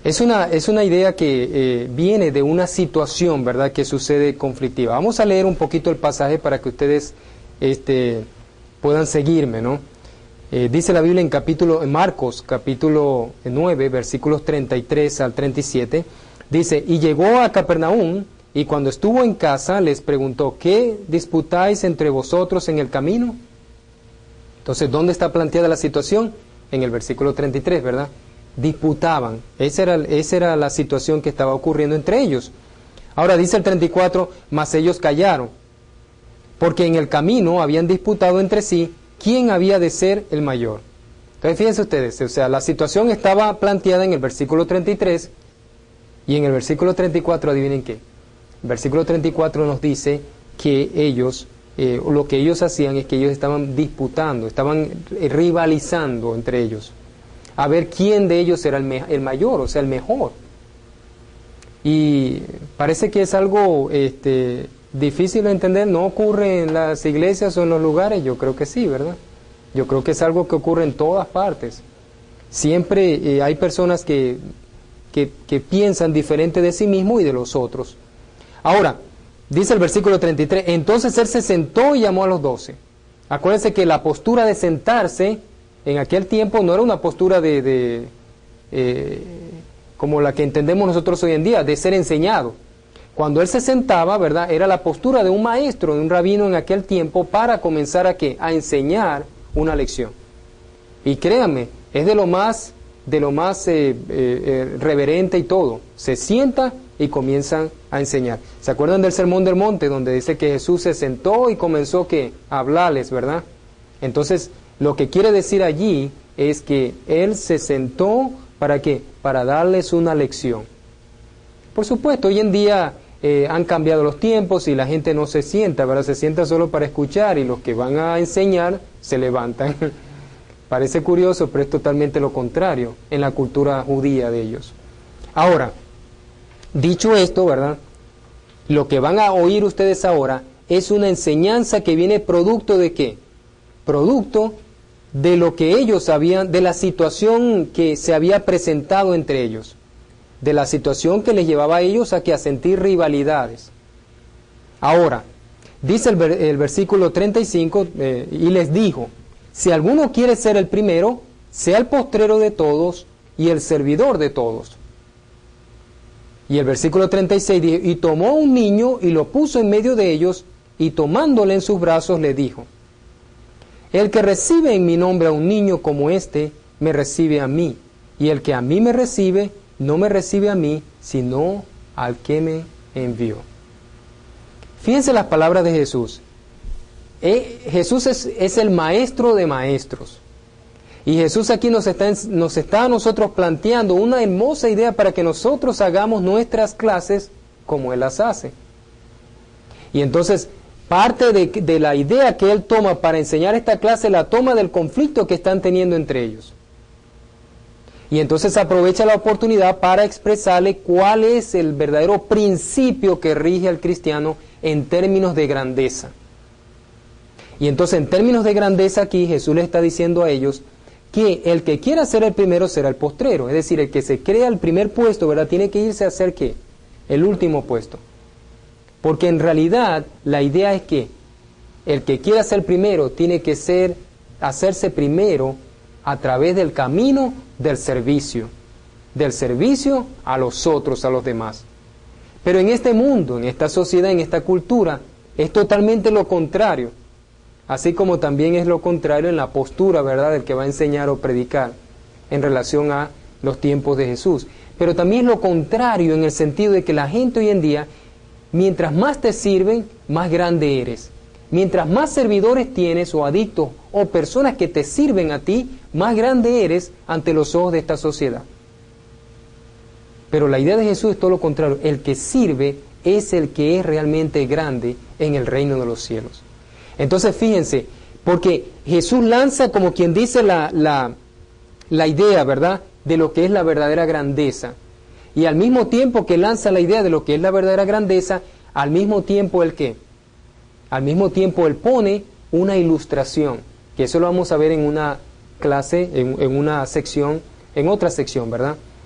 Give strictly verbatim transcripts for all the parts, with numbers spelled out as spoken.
Es una, es una idea que eh, viene de una situación, ¿verdad?, que sucede conflictiva. Vamos a leer un poquito el pasaje para que ustedes este, puedan seguirme, ¿no? Eh, dice la Biblia en capítulo, en Marcos, capítulo nueve, versículos treinta y tres al treinta y siete, dice, y llegó a Capernaum, y cuando estuvo en casa les preguntó, ¿qué disputáis entre vosotros en el camino? Entonces, ¿dónde está planteada la situación? En el versículo treinta y tres, ¿verdad? Disputaban. Esa era, esa era la situación que estaba ocurriendo entre ellos. Ahora dice el treinta y cuatro, mas ellos callaron, porque en el camino habían disputado entre sí quién había de ser el mayor. Entonces fíjense ustedes, o sea, la situación estaba planteada en el versículo treinta y tres, y en el versículo treinta y cuatro, adivinen qué. El versículo treinta y cuatro nos dice que ellos, eh, lo que ellos hacían es que ellos estaban disputando, estaban rivalizando entre ellos, a ver quién de ellos era el, me el mayor, o sea, el mejor. Y parece que es algo este, difícil de entender, no ocurre en las iglesias o en los lugares, yo creo que sí, ¿verdad? Yo creo que es algo que ocurre en todas partes. Siempre eh, hay personas que, que, que piensan diferente de sí mismo y de los otros. Ahora, dice el versículo treinta y tres, entonces él se sentó y llamó a los doce. Acuérdense que la postura de sentarse en aquel tiempo no era una postura de, de eh, como la que entendemos nosotros hoy en día, de ser enseñado. Cuando él se sentaba, ¿verdad?, era la postura de un maestro, de un rabino en aquel tiempo, para comenzar a ¿qué? A enseñar una lección. Y créanme, es de lo más, de lo más eh, eh, eh, reverente y todo. Se sienta y comienzan a enseñar. ¿Se acuerdan del Sermón del Monte, donde dice que Jesús se sentó y comenzó ¿qué? A hablarles, ¿verdad? Entonces, lo que quiere decir allí es que Él se sentó, ¿para qué? Para darles una lección. Por supuesto, hoy en día eh, han cambiado los tiempos y la gente no se sienta, ¿verdad? Se sienta solo para escuchar y los que van a enseñar se levantan. Parece curioso, pero es totalmente lo contrario en la cultura judía de ellos. Ahora, dicho esto, ¿verdad?, lo que van a oír ustedes ahora es una enseñanza que viene producto de ¿qué? Producto de lo que ellos habían, de la situación que se había presentado entre ellos, de la situación que les llevaba a ellos a que a sentir rivalidades. Ahora, dice el, ver, el versículo treinta y cinco, eh, y les dijo, si alguno quiere ser el primero, sea el postrero de todos y el servidor de todos. Y el versículo treinta y seis dice, y tomó un niño y lo puso en medio de ellos, y tomándole en sus brazos le dijo, el que recibe en mi nombre a un niño como este, me recibe a mí, y el que a mí me recibe, no me recibe a mí, sino al que me envió. Fíjense las palabras de Jesús. Eh, Jesús es, es el maestro de maestros. Y Jesús aquí nos está, nos está a nosotros planteando una hermosa idea para que nosotros hagamos nuestras clases como Él las hace. Y entonces, parte de, de la idea que Él toma para enseñar esta clase, la toma del conflicto que están teniendo entre ellos. Y entonces aprovecha la oportunidad para expresarle cuál es el verdadero principio que rige al cristiano en términos de grandeza. Y entonces en términos de grandeza aquí Jesús le está diciendo a ellos que el que quiera ser el primero será el postrero. Es decir, el que se crea el primer puesto, ¿verdad?, tiene que irse a ser ¿qué? El último puesto. Porque en realidad la idea es que el que quiera ser primero tiene que ser, hacerse primero a través del camino del servicio, del servicio a los otros, a los demás. Pero en este mundo, en esta sociedad, en esta cultura, es totalmente lo contrario. Así como también es lo contrario en la postura, ¿verdad?, del que va a enseñar o predicar en relación a los tiempos de Jesús. Pero también es lo contrario en el sentido de que la gente hoy en día, mientras más te sirven, más grande eres. Mientras más servidores tienes o adictos o personas que te sirven a ti, más grande eres ante los ojos de esta sociedad. Pero la idea de Jesús es todo lo contrario. El que sirve es el que es realmente grande en el reino de los cielos. Entonces fíjense, porque Jesús lanza como quien dice la, la, la idea, ¿verdad?, de lo que es la verdadera grandeza. Y al mismo tiempo que lanza la idea de lo que es la verdadera grandeza, al mismo tiempo ¿el qué? Al mismo tiempo Él pone una ilustración, que eso lo vamos a ver en una clase, en, en una sección, en otra sección, ¿verdad?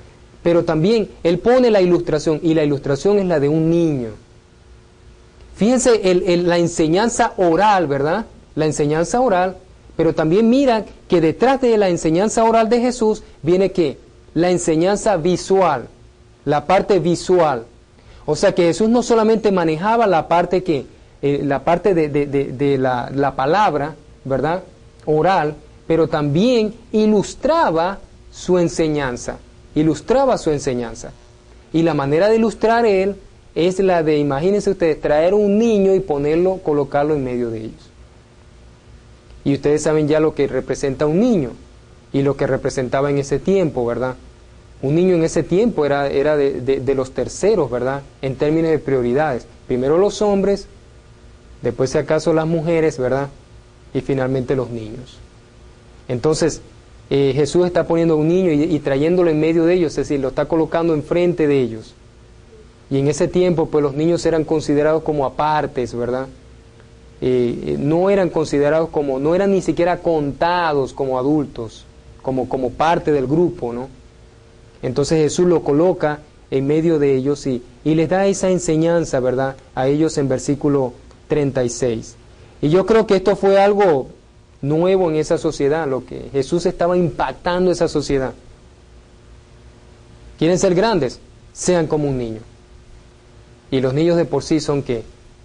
pero también Él pone la ilustración, y la ilustración es la de un niño. Fíjense el, el, la enseñanza oral, ¿verdad? La enseñanza oral, pero también mira que detrás de la enseñanza oral de Jesús viene ¿qué? La enseñanza visual, la parte visual. O sea que Jesús no solamente manejaba la parte que, eh, la parte de, de, de, de la, la palabra, ¿verdad? Oral, pero también ilustraba su enseñanza, ilustraba su enseñanza. Y la manera de ilustrar Él es la de, imagínense ustedes, traer un niño y ponerlo, colocarlo en medio de ellos. Y ustedes saben ya lo que representa un niño y lo que representaba en ese tiempo, ¿verdad? Un niño en ese tiempo era, era de, de, de los terceros, ¿verdad? En términos de prioridades. Primero los hombres, después si acaso las mujeres, ¿verdad? Y finalmente los niños. Entonces, eh, Jesús está poniendo a un niño y, y trayéndolo en medio de ellos, es decir, lo está colocando enfrente de ellos. Y en ese tiempo, pues los niños eran considerados como apartes, ¿verdad? Eh, no eran considerados como, no eran ni siquiera contados como adultos, como, como parte del grupo, ¿no? Entonces Jesús lo coloca en medio de ellos y, y les da esa enseñanza, ¿verdad? A ellos en versículo treinta y seis. Y yo creo que esto fue algo nuevo en esa sociedad, lo que Jesús estaba impactando esa sociedad. ¿Quieren ser grandes? Sean como un niño. Y los niños de por sí son ¿qué?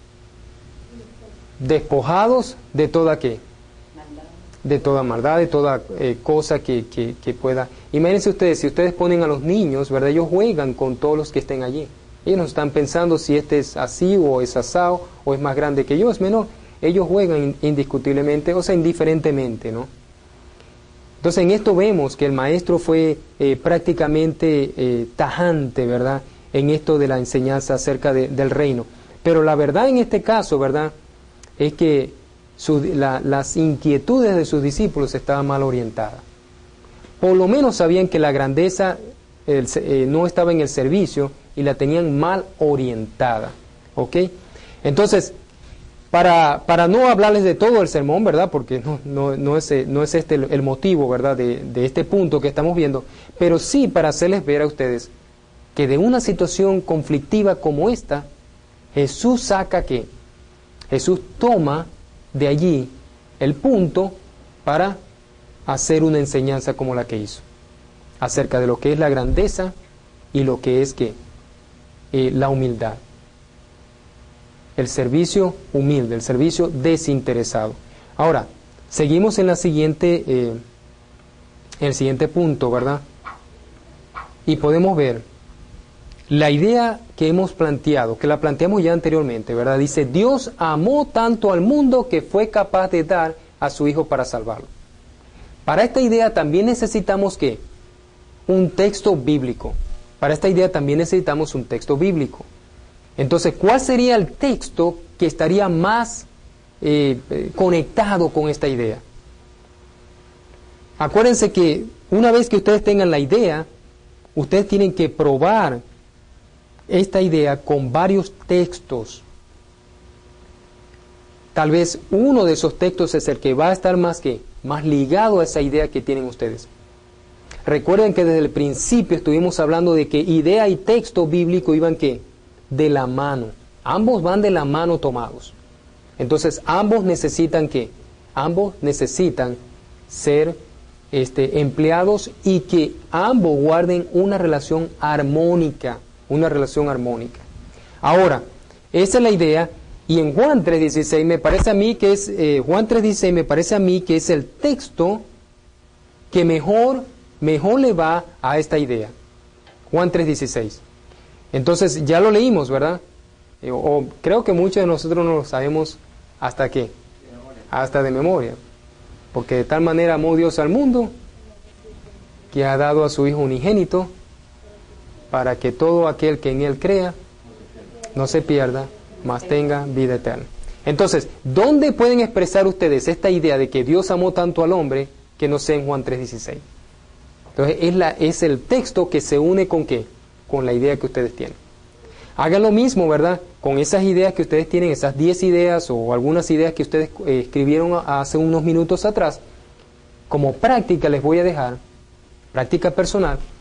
Despojados de toda ¿qué? De toda maldad, de toda eh, cosa que, que, que pueda. Imagínense ustedes, si ustedes ponen a los niños, ¿verdad? Ellos juegan con todos los que estén allí. Ellos no están pensando si este es así o es asado o es más grande que yo, es menor. Ellos juegan indiscutiblemente, o sea, indiferentemente, ¿no? Entonces en esto vemos que el maestro fue eh, prácticamente eh, tajante, ¿verdad? En esto de la enseñanza acerca de, del reino. Pero la verdad en este caso, ¿verdad? Es que su, la, las inquietudes de sus discípulos estaban mal orientadas. Por lo menos sabían que la grandeza el, eh, no estaba en el servicio y la tenían mal orientada. ¿Ok? Entonces, para, para no hablarles de todo el sermón, ¿verdad? Porque no, no, no, es, no es este el, el motivo, ¿verdad? De, de este punto que estamos viendo, pero sí para hacerles ver a ustedes que de una situación conflictiva como esta, Jesús saca que Jesús toma de allí el punto para hacer una enseñanza como la que hizo, acerca de lo que es la grandeza y lo que es que eh, la humildad. El servicio humilde, el servicio desinteresado. Ahora, seguimos en la siguiente, eh, en el siguiente punto, ¿verdad? Y podemos ver la idea que hemos planteado, que la planteamos ya anteriormente, ¿verdad? Dice, Dios amó tanto al mundo que fue capaz de dar a su Hijo para salvarlo. Para esta idea también necesitamos, ¿qué? Un texto bíblico. Para esta idea también necesitamos un texto bíblico. Entonces, ¿cuál sería el texto que estaría más eh, conectado con esta idea? Acuérdense que una vez que ustedes tengan la idea, ustedes tienen que probar esta idea con varios textos. Tal vez uno de esos textos es el que va a estar más que más ligado a esa idea que tienen ustedes. Recuerden que desde el principio estuvimos hablando de que idea y texto bíblico iban ¿qué? De la mano. Ambos van de la mano tomados. Entonces ambos necesitan ¿qué? Ambos necesitan ser este, empleados y que ambos guarden una relación armónica. Una relación armónica. Ahora, esa es la idea, y en Juan tres dieciséis me parece a mí que es, eh, Juan tres dieciséis me parece a mí que es el texto que mejor, mejor le va a esta idea. Juan tres dieciséis. Entonces, ya lo leímos, ¿verdad? O, o creo que muchos de nosotros no lo sabemos hasta qué, hasta de memoria. Porque de tal manera amó Dios al mundo, que ha dado a su Hijo unigénito, para que todo aquel que en Él crea no se pierda, mas tenga vida eterna. Entonces, ¿dónde pueden expresar ustedes esta idea de que Dios amó tanto al hombre que no sea en Juan tres dieciséis? Entonces, es, la, es el texto que se une con ¿qué? Con la idea que ustedes tienen. Hagan lo mismo, ¿verdad? Con esas ideas que ustedes tienen, esas diez ideas o algunas ideas que ustedes eh, escribieron hace unos minutos atrás, como práctica les voy a dejar, práctica personal,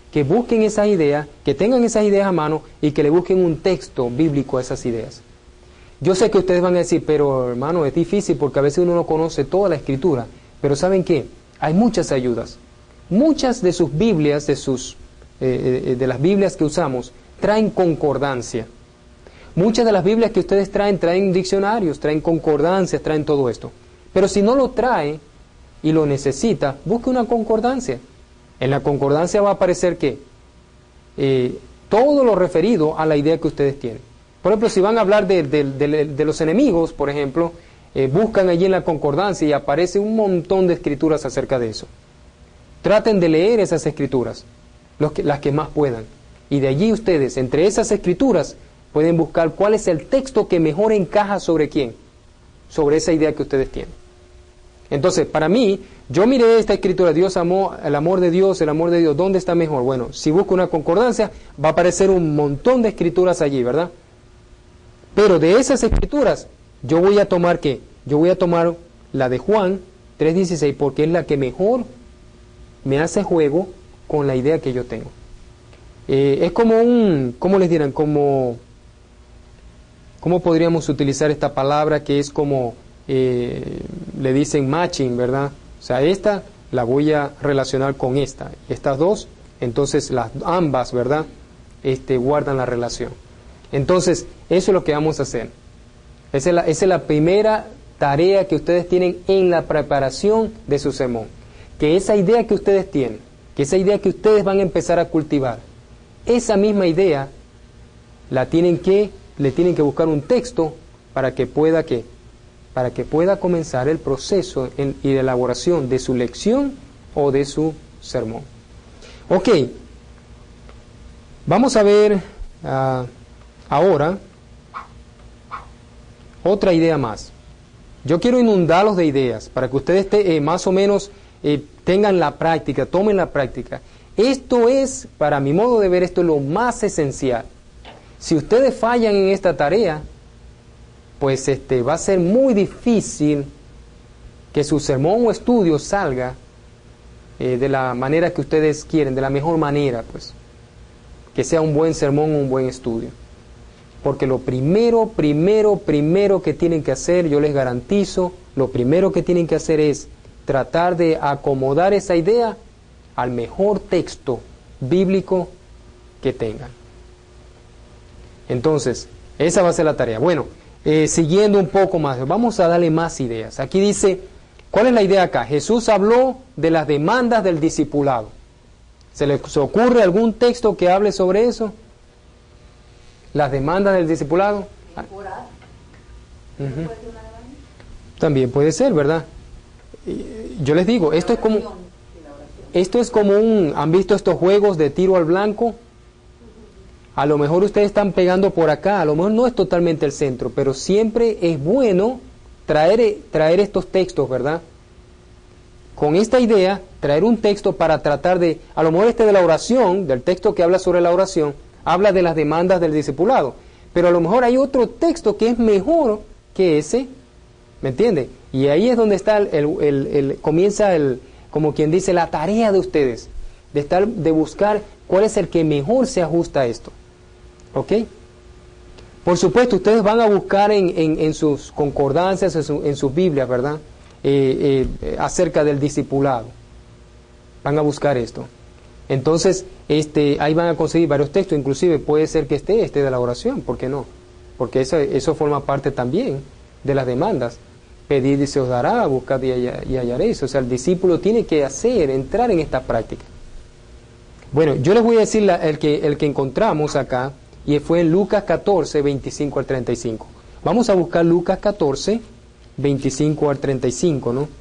que busquen esas ideas, que tengan esas ideas a mano y que le busquen un texto bíblico a esas ideas. Yo sé que ustedes van a decir, pero hermano, es difícil porque a veces uno no conoce toda la Escritura. Pero ¿saben qué? Hay muchas ayudas. Muchas de sus Biblias, de, sus, eh, de las Biblias que usamos, traen concordancia. Muchas de las Biblias que ustedes traen, traen diccionarios, traen concordancias, traen todo esto. Pero si no lo trae y lo necesita, busque una concordancia. En la concordancia va a aparecer ¿qué? Eh, todo lo referido a la idea que ustedes tienen. Por ejemplo, si van a hablar de, de, de, de los enemigos, por ejemplo, eh, buscan allí en la concordancia y aparece un montón de escrituras acerca de eso. Traten de leer esas escrituras, los que, las que más puedan. Y de allí ustedes, entre esas escrituras, pueden buscar cuál es el texto que mejor encaja sobre quién, sobre esa idea que ustedes tienen. Entonces, para mí, yo miré esta escritura, Dios amó, el amor de Dios, el amor de Dios, ¿dónde está mejor? Bueno, si busco una concordancia, va a aparecer un montón de escrituras allí, ¿verdad? Pero de esas escrituras, yo voy a tomar ¿qué? Yo voy a tomar la de Juan tres dieciséis porque es la que mejor me hace juego con la idea que yo tengo. Eh, es como un, ¿cómo les dirán? Como, ¿cómo podríamos utilizar esta palabra que es como... Eh, le dicen matching, ¿verdad? O sea, esta la voy a relacionar con esta. Estas dos, entonces las ambas, ¿verdad? Este, guardan la relación. Entonces, eso es lo que vamos a hacer. Esa es la, esa es la primera tarea que ustedes tienen en la preparación de su sermón. Que esa idea que ustedes tienen, que esa idea que ustedes van a empezar a cultivar, esa misma idea la tienen que, le tienen que buscar un texto para que pueda que para que pueda comenzar el proceso en, y de elaboración de su lección o de su sermón. Ok, vamos a ver uh, ahora otra idea más. Yo quiero inundarlos de ideas para que ustedes te, eh, más o menos eh, tengan la práctica, tomen la práctica. Esto es, para mi modo de ver, esto es lo más esencial. Si ustedes fallan en esta tarea, pues este, va a ser muy difícil que su sermón o estudio salga eh, de la manera que ustedes quieren, de la mejor manera, pues, que sea un buen sermón o un buen estudio. Porque lo primero, primero, primero que tienen que hacer, yo les garantizo, lo primero que tienen que hacer es tratar de acomodar esa idea al mejor texto bíblico que tengan. Entonces, esa va a ser la tarea. Bueno, Eh, siguiendo un poco más, vamos a darle más ideas. Aquí dice, ¿cuál es la idea acá? Jesús habló de las demandas del discipulado. ¿Se les ocurre algún texto que hable sobre eso? Las demandas del discipulado. Ah. Uh-huh. También puede ser, ¿verdad? Yo les digo, esto es como, esto es como un, ¿han visto estos juegos de tiro al blanco? A lo mejor ustedes están pegando por acá, a lo mejor no es totalmente el centro, pero siempre es bueno traer, traer estos textos, ¿verdad? Con esta idea, traer un texto para tratar de, a lo mejor este de la oración, del texto que habla sobre la oración, habla de las demandas del discipulado, pero a lo mejor hay otro texto que es mejor que ese, ¿me entiende? Y ahí es donde está el, el, el, el comienza el, como quien dice, la tarea de ustedes, de estar, de buscar cuál es el que mejor se ajusta a esto. ¿Ok? Por supuesto, ustedes van a buscar en, en, en sus concordancias, en, su, en sus Biblias, ¿verdad? Eh, eh, acerca del discipulado. Van a buscar esto. Entonces, este, ahí van a conseguir varios textos, inclusive puede ser que esté este de la oración, ¿por qué no? Porque eso, eso forma parte también de las demandas. Pedid y se os dará, buscad y, hall- y hallaréis. O sea, el discípulo tiene que hacer, entrar en esta práctica. Bueno, yo les voy a decir la, el, que, el que encontramos acá, y fue en Lucas catorce, veinticinco al treinta y cinco. Vamos a buscar Lucas catorce, veinticinco al treinta y cinco, ¿no?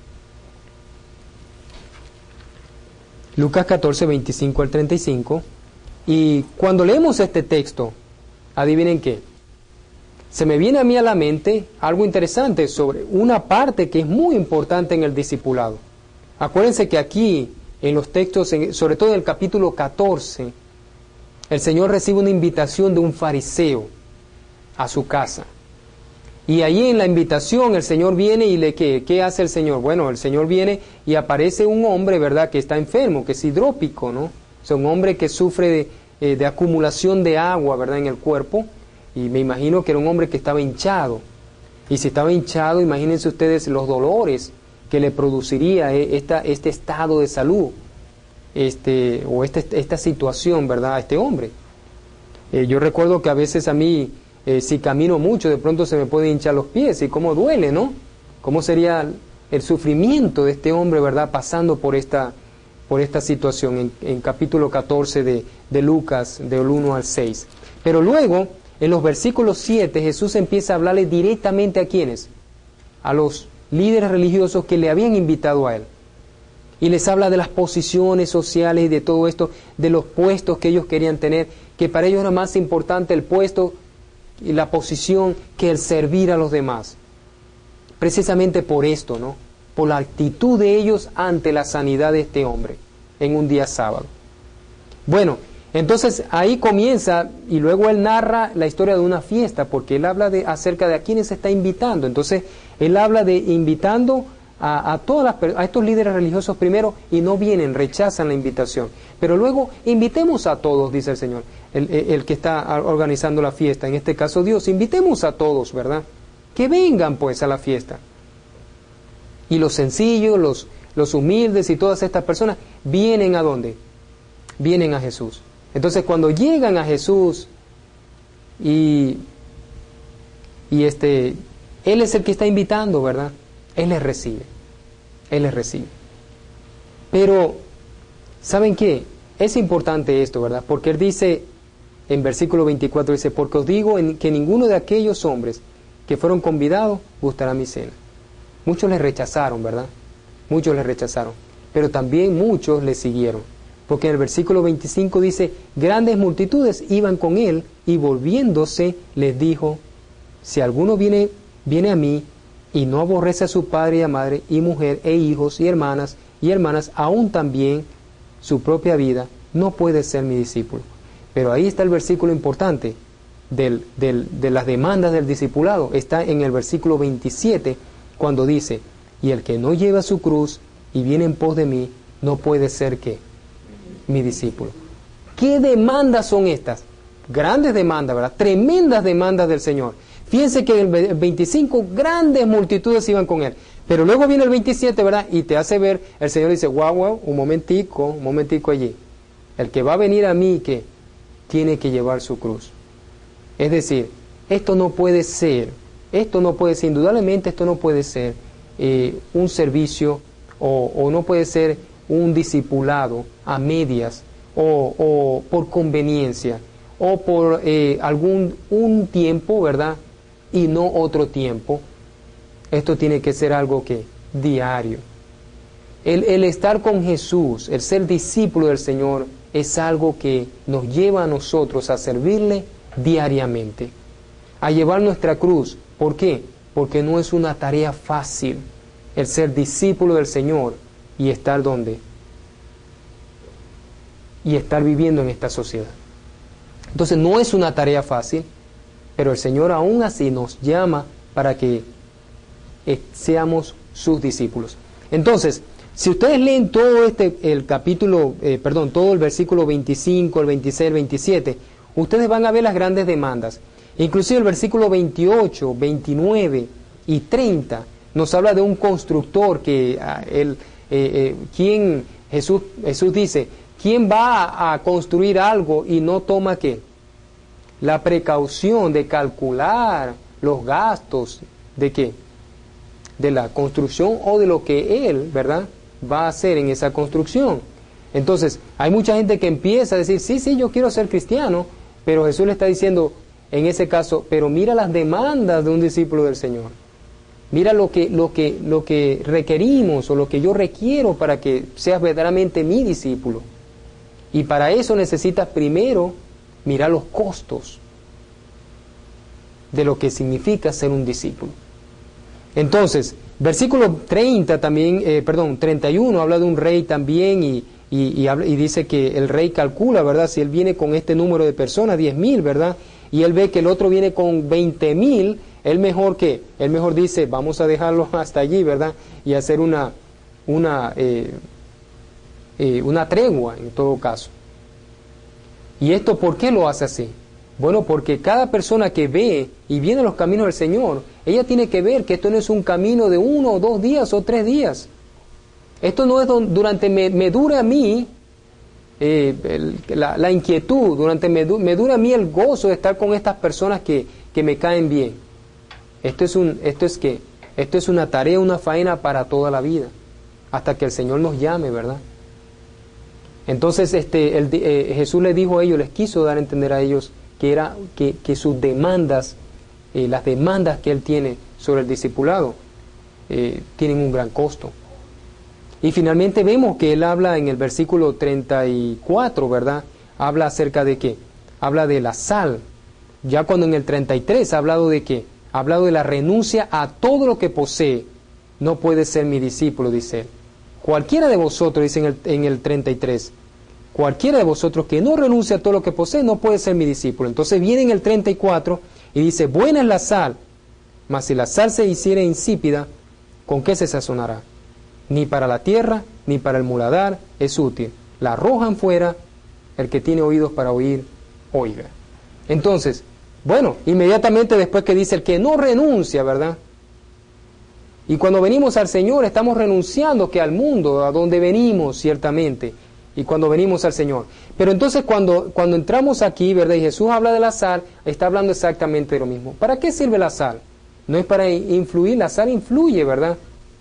Lucas catorce, veinticinco al treinta y cinco. Y cuando leemos este texto, adivinen qué. Se me viene a mí a la mente algo interesante sobre una parte que es muy importante en el discipulado. Acuérdense que aquí, en los textos, sobre todo en el capítulo catorce, el Señor recibe una invitación de un fariseo a su casa. Y ahí en la invitación el Señor viene y le ¿qué? ¿Qué hace el Señor? Bueno, el Señor viene y aparece un hombre, ¿verdad?, que está enfermo, que es hidrópico, ¿no? Son hombres que sufren de, eh, de acumulación de agua, ¿verdad?, en el cuerpo, y me imagino que era un hombre que estaba hinchado. Y si estaba hinchado, imagínense ustedes los dolores que le produciría esta, este estado de salud, este, o este, esta situación, ¿verdad?, a este hombre. Eh, yo recuerdo que a veces a mí, eh, si camino mucho, de pronto se me pueden hinchar los pies, y cómo duele, ¿no? ¿Cómo sería el sufrimiento de este hombre, ¿verdad?, pasando por esta, por esta situación en, en capítulo catorce de, de Lucas, del uno al seis. Pero luego, en los versículos siete, Jesús empieza a hablarle directamente a quienes, a los líderes religiosos que le habían invitado a él. Y les habla de las posiciones sociales y de todo esto, de los puestos que ellos querían tener, que para ellos era más importante el puesto y la posición que el servir a los demás. Precisamente por esto, ¿no? Por la actitud de ellos ante la sanidad de este hombre en un día sábado. Bueno, entonces ahí comienza, y luego él narra la historia de una fiesta, porque él habla de, acerca de a quienes se está invitando. Entonces él habla de invitando a, a, todas las, a estos líderes religiosos primero, y no vienen, rechazan la invitación. Pero luego invitemos a todos, dice el Señor, el, el, el que está organizando la fiesta, en este caso Dios, invitemos a todos, ¿verdad? Que vengan pues a la fiesta. Y los sencillos, los, los humildes y todas estas personas vienen ¿a dónde? Vienen a Jesús. Entonces cuando llegan a Jesús y, y este, Él es el que está invitando, ¿verdad? Él les recibe. Él les recibe. Pero, ¿saben qué? Es importante esto, ¿verdad? Porque Él dice, en versículo veinticuatro, dice, porque os digo en, que ninguno de aquellos hombres que fueron convidados gustará mi cena. Muchos les rechazaron, ¿verdad? Muchos les rechazaron. Pero también muchos le siguieron. Porque en el versículo veinticinco dice, grandes multitudes iban con él, y volviéndose les dijo, si alguno viene, viene a mí, y no aborrece a su padre y a madre, y mujer, e hijos, y hermanas, y hermanas, aún también su propia vida, no puede ser mi discípulo. Pero ahí está el versículo importante del, del, de las demandas del discipulado. Está en el versículo veintisiete, cuando dice, y el que no lleva su cruz y viene en pos de mí, no puede ser que mi discípulo. ¿Qué demandas son estas? Grandes demandas, ¿verdad? Tremendas demandas del Señor. Fíjense que en el veinticinco grandes multitudes iban con él. Pero luego viene el veintisiete, ¿verdad? Y te hace ver, el Señor dice, guau, guau, un momentico, un momentico allí. El que va a venir a mí, que tiene que llevar su cruz. Es decir, esto no puede ser, esto no puede ser, indudablemente esto no puede ser eh, un servicio o, o no puede ser un discipulado a medias o, o por conveniencia o por eh, algún un tiempo, ¿verdad? Y no otro tiempo. Esto tiene que ser algo que diario. El, el estar con Jesús, el ser discípulo del Señor, es algo que nos lleva a nosotros a servirle diariamente, a llevar nuestra cruz. ¿Por qué? Porque no es una tarea fácil el ser discípulo del Señor y estar donde y estar viviendo en esta sociedad. Entonces no es una tarea fácil, pero el Señor aún así nos llama para que eh, seamos sus discípulos. Entonces, si ustedes leen todo este, el capítulo, eh, perdón, todo el versículo veinticinco, el veintiséis, el veintisiete, ustedes van a ver las grandes demandas. Inclusive el versículo veintiocho, veintinueve y treinta nos habla de un constructor que ah, él, eh, eh, quien Jesús, Jesús dice, ¿quién va a construir algo y no toma qué? La precaución de calcular los gastos de qué? De la construcción o de lo que él, ¿verdad?, va a hacer en esa construcción. Entonces, hay mucha gente que empieza a decir, sí, sí, yo quiero ser cristiano, pero Jesús le está diciendo, en ese caso, pero mira las demandas de un discípulo del Señor. Mira lo que, lo que, lo que requerimos o lo que yo requiero para que seas verdaderamente mi discípulo. Y para eso necesitas primero mirar los costos de lo que significa ser un discípulo. Entonces, versículo treinta también, eh, perdón, treinta y uno habla de un rey también y, y, y, habla, y dice que el rey calcula, ¿verdad? Si él viene con este número de personas, diez mil, ¿verdad? Y él ve que el otro viene con veinte mil, él mejor que, él mejor dice, vamos a dejarlo hasta allí, ¿verdad? Y hacer una, una, eh, eh, una tregua en todo caso. ¿Y esto por qué lo hace así? Bueno, porque cada persona que ve y viene a los caminos del Señor, ella tiene que ver que esto no es un camino de uno o dos días o tres días. Esto no es durante, me, me dure a mí eh, el, la, la inquietud, durante me, me dure a mí el gozo de estar con estas personas que, que me caen bien. Esto es un, esto es que, esto es una tarea, una faena para toda la vida, hasta que el Señor nos llame, ¿verdad? Entonces, este, el, eh, Jesús les dijo a ellos, les quiso dar a entender a ellos que era que, que sus demandas, eh, las demandas que Él tiene sobre el discipulado, eh, tienen un gran costo. Y finalmente vemos que Él habla en el versículo treinta y cuatro, ¿verdad? Habla acerca de qué? Habla de la sal. Ya cuando en el treinta y tres ha hablado de qué? Ha hablado de la renuncia a todo lo que posee. No puede ser mi discípulo, dice Él. Cualquiera de vosotros, dice en el, en el treinta y tres, cualquiera de vosotros que no renuncie a todo lo que posee no puede ser mi discípulo. Entonces viene en el treinta y cuatro y dice, buena es la sal, mas si la sal se hiciera insípida, ¿con qué se sazonará? Ni para la tierra, ni para el muladar es útil. La arrojan fuera, el que tiene oídos para oír, oiga. Entonces, bueno, inmediatamente después que dice el que no renuncia, ¿verdad? Y cuando venimos al Señor estamos renunciando que al mundo, a donde venimos ciertamente, y cuando venimos al Señor. Pero entonces cuando, cuando entramos aquí, ¿verdad? Y Jesús habla de la sal, está hablando exactamente de lo mismo. ¿Para qué sirve la sal? No es para influir, la sal influye, ¿verdad?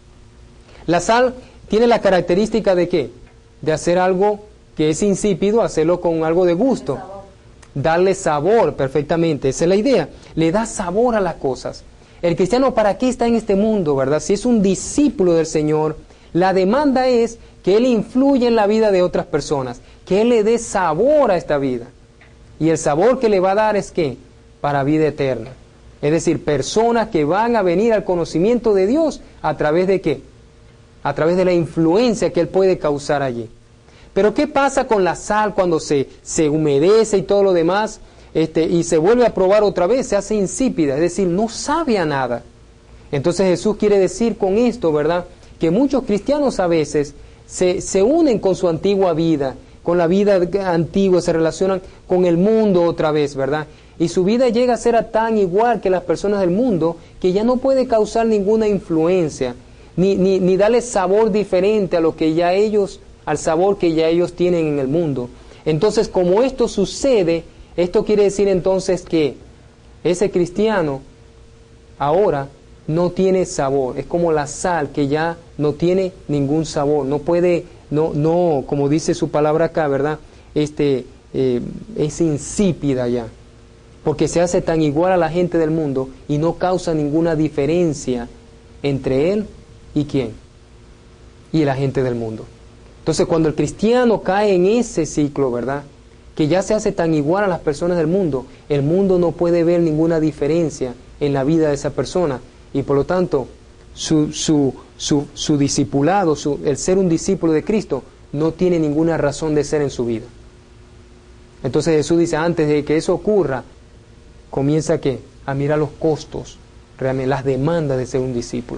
La sal tiene la característica de ¿qué? De hacer algo que es insípido, hacerlo con algo de gusto. Darle sabor, perfectamente, esa es la idea. Le da sabor a las cosas. El cristiano, ¿para qué está en este mundo, verdad? Si es un discípulo del Señor, la demanda es que Él influya en la vida de otras personas, que Él le dé sabor a esta vida. Y el sabor que le va a dar es ¿qué? Para vida eterna. Es decir, personas que van a venir al conocimiento de Dios a través de ¿qué? A través de la influencia que Él puede causar allí. Pero ¿qué pasa con la sal cuando se, se humedece y todo lo demás? Este, y se vuelve a probar otra vez, se hace insípida, es decir, no sabe a nada. Entonces Jesús quiere decir con esto, ¿verdad?, que muchos cristianos a veces se, se unen con su antigua vida, con la vida antigua, se relacionan con el mundo otra vez, ¿verdad? Y su vida llega a ser tan igual que las personas del mundo, que ya no puede causar ninguna influencia, ni, ni, ni darle sabor diferente a lo que ya ellos, al sabor que ya ellos tienen en el mundo. Entonces, como esto sucede, esto quiere decir entonces que ese cristiano ahora no tiene sabor, es como la sal que ya no tiene ningún sabor, no puede, no, no, como dice su palabra acá, ¿verdad? Este, eh, es insípida ya, porque se hace tan igual a la gente del mundo y no causa ninguna diferencia entre él y quién, y la gente del mundo. Entonces, cuando el cristiano cae en ese ciclo, ¿verdad?, que ya se hace tan igual a las personas del mundo, el mundo no puede ver ninguna diferencia en la vida de esa persona, y por lo tanto su, su, su, su discipulado, su, el ser un discípulo de Cristo, no tiene ninguna razón de ser en su vida. Entonces Jesús dice, antes de que eso ocurra, comienza ¿qué? A mirar los costos, realmente las demandas de ser un discípulo.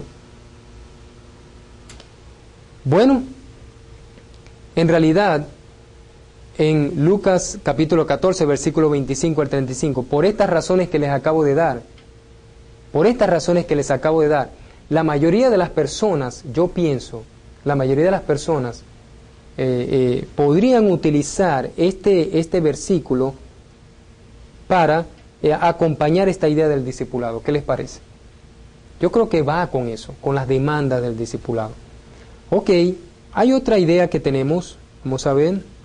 Bueno, en realidad, en Lucas capítulo catorce, versículo veinticinco al treinta y cinco, por estas razones que les acabo de dar, por estas razones que les acabo de dar, la mayoría de las personas, yo pienso, la mayoría de las personas eh, eh, podrían utilizar este, este versículo para eh, acompañar esta idea del discipulado. ¿Qué les parece? Yo creo que va con eso, con las demandas del discipulado. Ok, hay otra idea que tenemos, vamos a ver.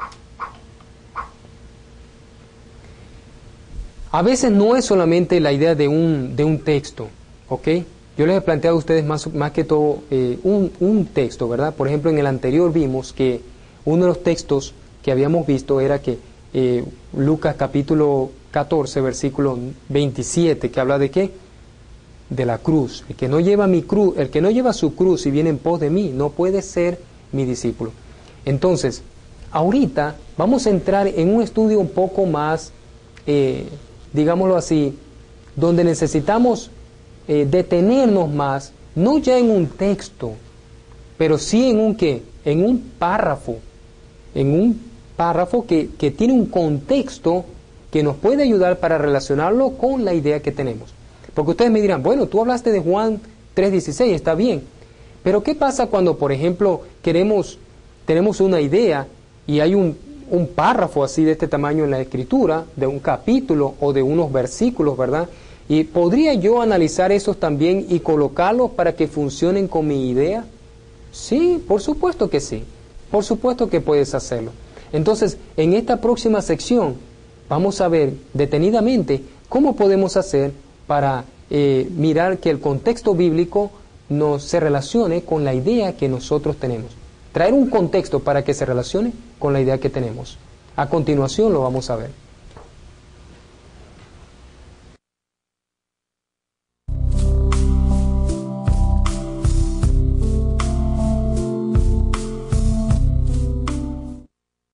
A veces no es solamente la idea de un, de un texto, ¿ok? Yo les he planteado a ustedes más, más que todo eh, un, un texto, ¿verdad? Por ejemplo, en el anterior vimos que uno de los textos que habíamos visto era que eh, Lucas capítulo catorce, versículo veintisiete, que habla de ¿qué? De la cruz. El que no lleva mi cruz, el que no lleva su cruz y viene en pos de mí, no puede ser mi discípulo. Entonces, ahorita vamos a entrar en un estudio un poco más, eh, digámoslo así, donde necesitamos eh, detenernos más, no ya en un texto, pero sí en un ¿qué? En un párrafo, en un párrafo que, que tiene un contexto que nos puede ayudar para relacionarlo con la idea que tenemos. Porque ustedes me dirán, bueno, tú hablaste de Juan tres dieciséis, está bien, pero ¿qué pasa cuando, por ejemplo, queremos, tenemos una idea y hay un, un párrafo así de este tamaño en la Escritura, de un capítulo o de unos versículos, ¿verdad? Y ¿podría yo analizar esos también y colocarlos para que funcionen con mi idea? Sí, por supuesto que sí. Por supuesto que puedes hacerlo. Entonces, en esta próxima sección vamos a ver detenidamente cómo podemos hacer para eh, mirar que el contexto bíblico nos se relacione con la idea que nosotros tenemos. Traer un contexto para que se relacione con la idea que tenemos. A continuación lo vamos a ver.